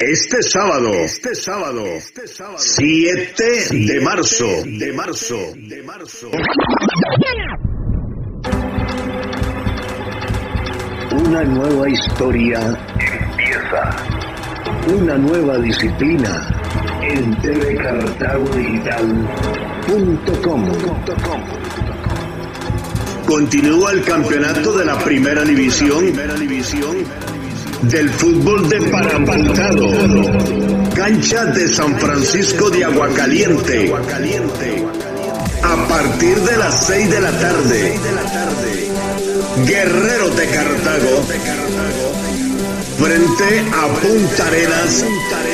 Este sábado, 7 de marzo. Una nueva historia empieza. Una nueva disciplina en tvcartagodigital.com. Continúa el campeonato de la primera división del fútbol de paramputado. Cancha de San Francisco de Aguacaliente. A partir de las 6 de la tarde. Guerreros de Cartago frente a Punta Arenas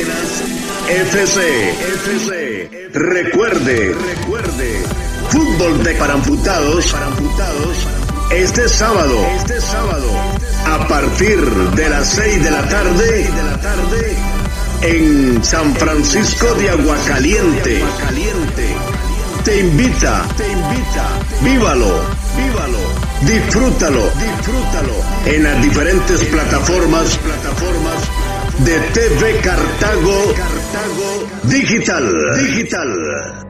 FC. Recuerde, fútbol de paramputados este sábado a partir de las 6 de la tarde en San Francisco de Aguacaliente. Te invita, vívalo, disfrútalo en las diferentes plataformas de TV Cartago Digital.